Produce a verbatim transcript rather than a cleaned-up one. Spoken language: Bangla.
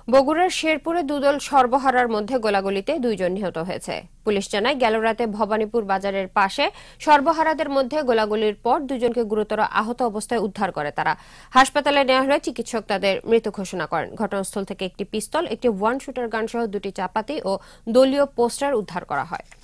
বগুড়ার শেরপুরে দুদল সর্বহারার মধ্যে গোলাগুলিতে দুইজন নিহত হয়েছে। পুলিশ জানায় গেল রাতে ভবানীপুর বাজারের পাশে সর্বহারাদের মধ্যে গোলাগুলির পর দুজনকে গুরুতর আহত অবস্থায় উদ্ধার করে তারা। হাসপাতালে নেওয়া হলে চিকিৎসক তাদের মৃত ঘোষণা করেন। ঘটনাস্থল থেকে একটি পিস্তল, একটি ওয়ান শুটার গান সহ দুটি চাপাতি ও দলীয় পোস্টার উদ্ধার করা হয়।